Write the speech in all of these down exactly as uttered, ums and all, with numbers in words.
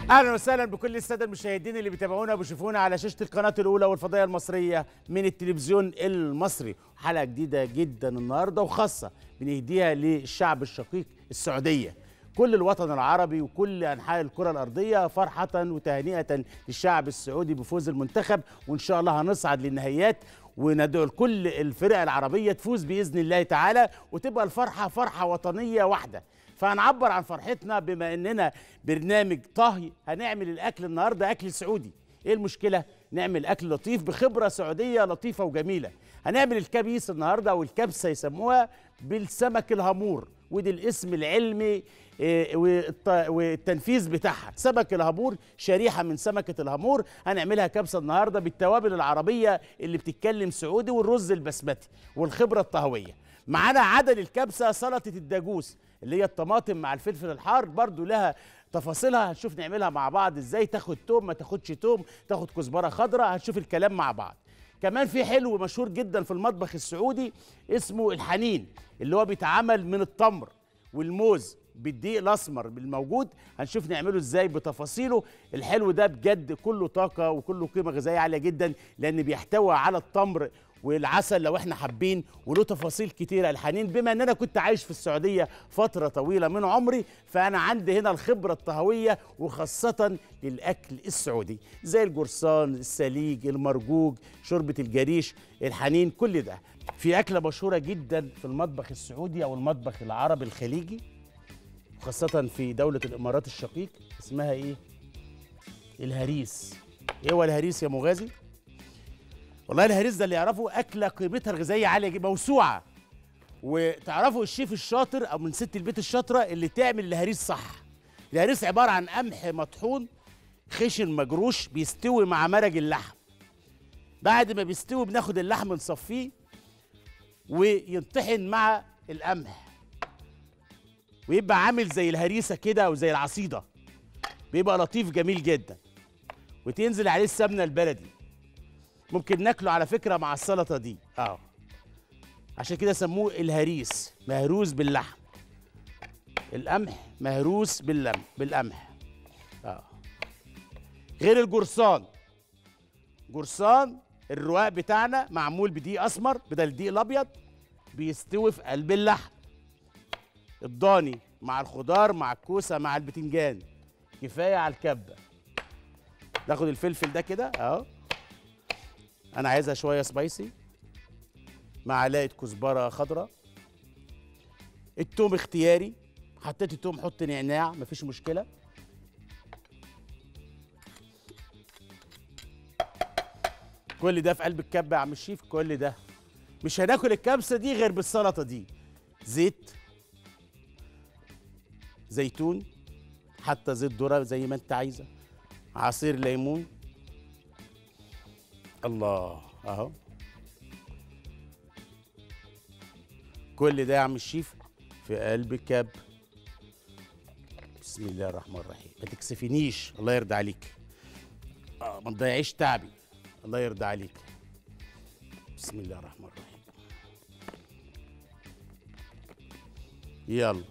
اهلا وسهلا بكل الساده المشاهدين اللي بيتابعونا وبيشوفونا على شاشه القناه الاولى والفضائيه المصريه من التلفزيون المصري. حلقه جديده جدا النهارده وخاصه بنهديها للشعب الشقيق السعوديه، كل الوطن العربي وكل انحاء الكره الارضيه فرحه وتهنئه للشعب السعودي بفوز المنتخب، وان شاء الله هنصعد للنهائيات وندعو لكل الفرق العربيه تفوز باذن الله تعالى، وتبقى الفرحه فرحه وطنيه واحده. فهنعبر عن فرحتنا بما اننا برنامج طهي، هنعمل الاكل النهارده اكل سعودي. ايه المشكله؟ نعمل اكل لطيف بخبره سعوديه لطيفه وجميله. هنعمل الكبيس النهارده او الكبسه يسموها بالسمك الهامور، ودي الاسم العلمي إيه والتنفيذ بتاعها. سمك الهامور شريحه من سمكه الهامور، هنعملها كبسه النهارده بالتوابل العربيه اللي بتتكلم سعودي والرز البسمتي والخبره الطهويه. معانا عدد الكبسه سلطه الداجوس اللي هي الطماطم مع الفلفل الحار، برضو لها تفاصيلها، هنشوف نعملها مع بعض ازاي، تاخد توم ما تاخدش توم، تاخد كزبره خضراء، هنشوف الكلام مع بعض. كمان في حلو مشهور جدا في المطبخ السعودي اسمه الحنين، اللي هو بيتعمل من التمر والموز بالدقيق الاسمر بالموجود، هنشوف نعمله ازاي بتفاصيله. الحلو ده بجد كله طاقه وكله قيمه غذائيه عاليه جدا، لان بيحتوي على التمر والعسل لو احنا حابين، وله تفاصيل كتيره. الحنين بما ان انا كنت عايش في السعوديه فتره طويله من عمري، فانا عندي هنا الخبره الطهويه وخاصه للاكل السعودي، زي الجرسان، السليج، المرجوج، شوربه الجريش، الحنين، كل ده. في اكله مشهوره جدا في المطبخ السعودي او المطبخ العربي الخليجي، خاصه في دوله الامارات الشقيق، اسمها ايه؟ الهريس. ايه هو الهريس يا مغازي؟ والله الهريس ده اللي يعرفوا اكله قيمتها الغذائيه عاليه جدا، موسوعه. وتعرفوا الشيف الشاطر او من ست البيت الشاطره اللي تعمل الهريس صح. الهريس عباره عن قمح مطحون خشن مجروش بيستوي مع مرق اللحم. بعد ما بيستوي بناخد اللحم نصفيه وينطحن مع القمح ويبقى عامل زي الهريسه كده او زي العصيده، بيبقى لطيف جميل جدا، وتنزل عليه السمنه البلدي. ممكن ناكله على فكره مع السلطه دي، اه عشان كده سموه الهريس، مهروس باللحم. القمح مهروس باللم بالقمح. اه غير الجرسان، جرسان الرواق بتاعنا معمول بدقيق اسمر بدل الدقيق الابيض، بيستوي في قلب اللحم. الضاني مع الخضار مع الكوسه مع البتنجان، كفايه على الكبه. ناخد الفلفل ده كده اهو، انا عايزها شويه سبايسي، معلقه كزبره خضراء. التوم اختياري، حطيت التوم حط نعناع مفيش مشكله. كل ده في قلب الكبه يا عم الشيف، كل ده. مش هناكل الكبسه دي غير بالسلطه دي. زيت زيتون، حتى زيت ذره زي ما انت عايزه، عصير ليمون. الله اهو، كل ده يا عم الشيف في قلب الكب. بسم الله الرحمن الرحيم. ما تكسفنيش، الله يرضى عليك. آه ما تضيعيش تعبي، الله يرضى عليك. بسم الله الرحمن الرحيم. يلا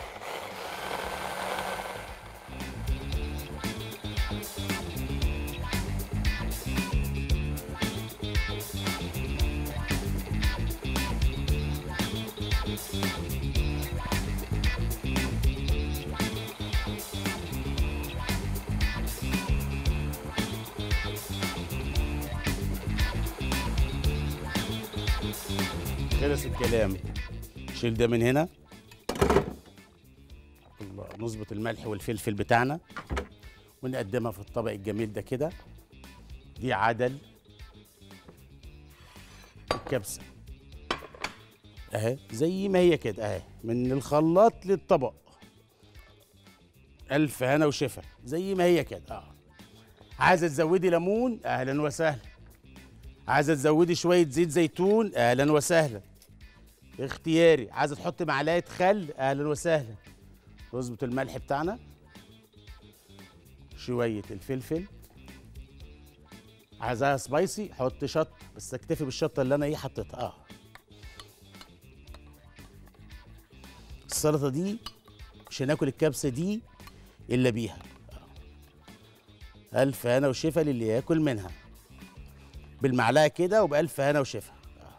خلص الكلام. شيل ده من هنا. الله، نظبط الملح والفلفل بتاعنا ونقدمها في الطبق الجميل ده كده. دي عدل الكبسه اهي زي ما هي كده اهي، من الخلاط للطبق. الف هنا وشفا زي ما هي كده. اه عايزه تزودي ليمون اهلا وسهلا، عايزه تزودي شويه زيت زيتون اهلا وسهلا، اختياري. عايزه تحطي معلقه خل اهلا وسهلا. نظبط الملح بتاعنا، شويه الفلفل. عايزاها سبايسي حط شطه، بس اكتفي بالشطه اللي انا ايه حطيتها. اه السلطه دي مش هناكل الكبسه دي الا بيها. الف هنا وشفا للي ياكل منها. بالمعلقه كده وبالف هنا وشفا.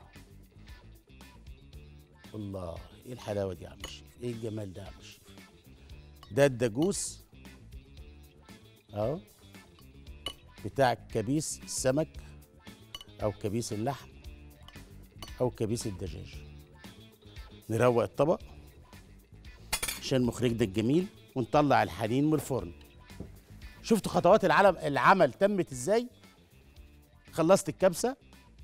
الله، ايه الحلاوه دي يا عم الشيف، ايه الجمال ده يا عم الشيف. ده الدجوس اهو بتاع كبيس السمك او كبيس اللحم او كبيس الدجاج. نروق الطبق عشان المخرج ده الجميل ونطلع الحنين من الفرن. شفتوا خطوات العلم العمل تمت ازاي؟ خلصت الكبسه،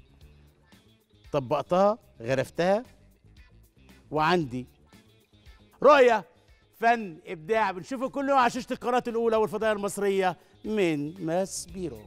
طبقتها، غرفتها، وعندي رؤيه، فن، ابداع بنشوفه كل يوم على شاشه القناه الاولى والفضائيه المصريه من ماسبيرو.